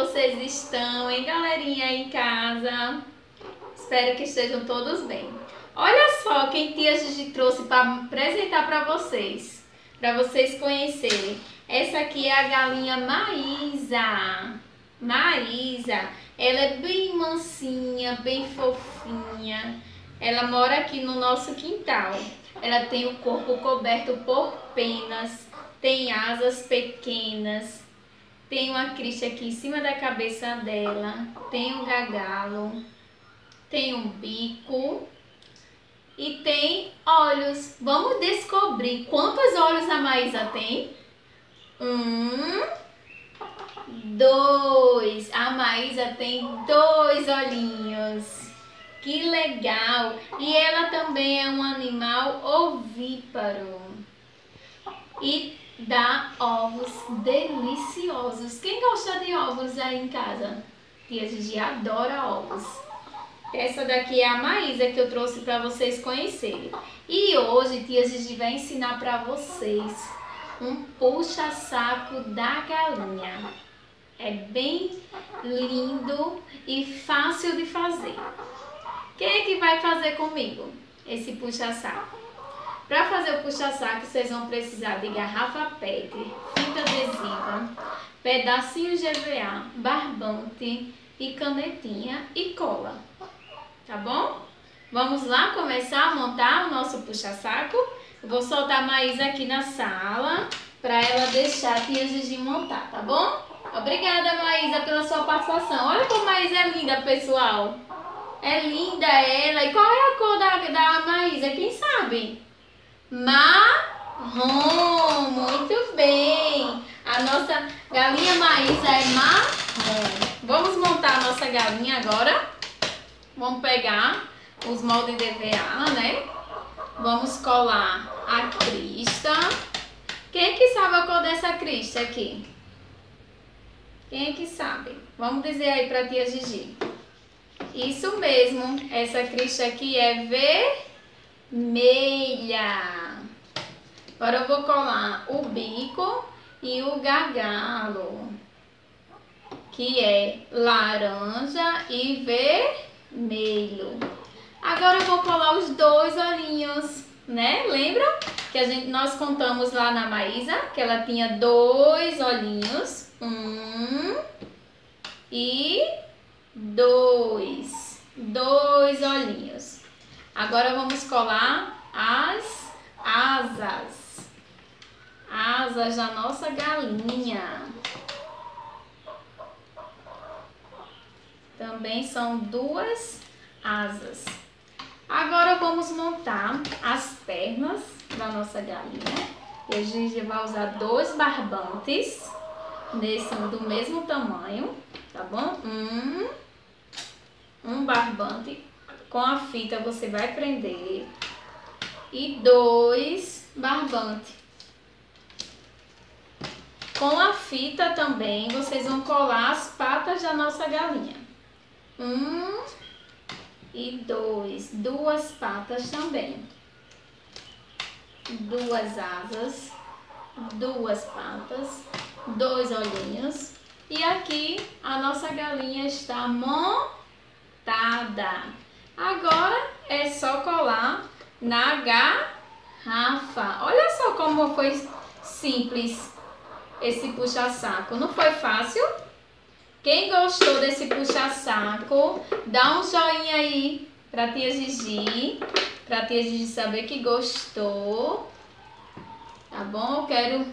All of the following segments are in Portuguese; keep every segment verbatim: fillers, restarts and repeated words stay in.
vocês estão, hein, galerinha aí em casa? Espero que estejam todos bem. Olha só quem tia Gigi trouxe para apresentar para vocês, para vocês conhecerem. Essa aqui é a galinha Maísa. Maísa, ela é bem mansinha, bem fofinha. Ela mora aqui no nosso quintal. Ela tem o corpo coberto por penas, tem asas pequenas, tem uma crista aqui em cima da cabeça dela, tem um gargalo, tem um bico e tem olhos. Vamos descobrir quantos olhos a Maísa tem? Um, dois. A Maísa tem dois olhinhos. Que legal! E ela também é um animal ovíparo e dá ovos deliciosos. Quem gosta de ovos aí em casa? Tia Gigi adora ovos. Essa daqui é a Maísa que eu trouxe para vocês conhecerem. E hoje tia Gigi vai ensinar para vocês um puxa-saco da galinha. É bem lindo e fácil de fazer. Quem é que vai fazer comigo esse puxa-saco? Para fazer o puxa-saco, vocês vão precisar de garrafa P E T, fita adesiva, pedacinhos de E V A, barbante e canetinha e cola. Tá bom? Vamos lá começar a montar o nosso puxa-saco. Eu vou soltar a Maísa aqui na sala para ela deixar a tia Gigi montar, tá bom? Obrigada, Maísa, pela sua participação. Olha como a Maísa é linda, pessoal. É linda ela. E qual é a cor da, da Maísa? Quem sabe? Marrom. Muito bem. A nossa galinha Maísa é marrom. Vamos montar a nossa galinha agora. Vamos pegar os moldes de E V A, né? Vamos colar a crista. Quem é que sabe a cor dessa crista aqui? Quem é que sabe? Vamos dizer aí pra tia Gigi. Isso mesmo, essa crista aqui é vermelha. Agora eu vou colar o bico e o gargalo, que é laranja e vermelho. Agora eu vou colar os dois olhinhos, né? Lembram que a gente, nós contamos lá na Maísa que ela tinha dois olhinhos. Um e dois. Dois olhinhos. Agora vamos colar as asas. Asas da nossa galinha. Também são duas asas. Agora vamos montar as pernas da nossa galinha. E a gente vai usar dois barbantes nesse do mesmo tamanho, tá bom? Um, um barbante com a fita você vai prender e dois barbantes. Com a fita também vocês vão colar as patas da nossa galinha. Um e dois, duas patas também. Duas asas, duas patas, dois olhinhos. E aqui a nossa galinha está montada. Agora é só colar na garrafa. Olha só como foi simples esse puxa-saco. Não foi fácil? Quem gostou desse puxa-saco, dá um joinha aí pra tia Gigi. Pra tia Gigi saber que gostou. Tá bom? Eu quero...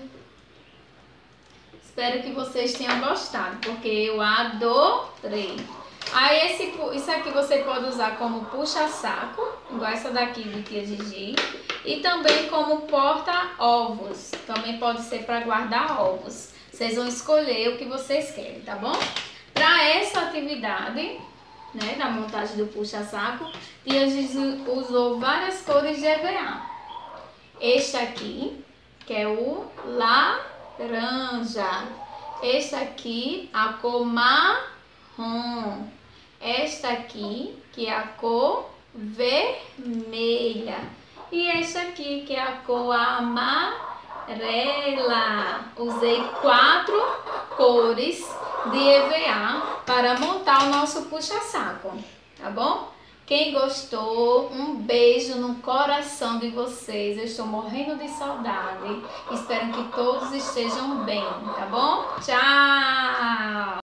Espero que vocês tenham gostado, porque eu adorei. Aí esse, isso aqui você pode usar como puxa-saco, igual essa daqui de tia Gigi. E também como porta-ovos. Também pode ser para guardar ovos. Vocês vão escolher o que vocês querem, tá bom? Para essa atividade, né, da montagem do puxa-saco, tia Gigi usou várias cores de E V A. Este aqui, que é o laranja. Este aqui, a cor marrom. Esta aqui, que é a cor vermelha. E esta aqui, que é a cor amarela. Usei quatro cores de E V A para montar o nosso puxa-saco, tá bom? Quem gostou, um beijo no coração de vocês. Eu estou morrendo de saudade. Espero que todos estejam bem, tá bom? Tchau!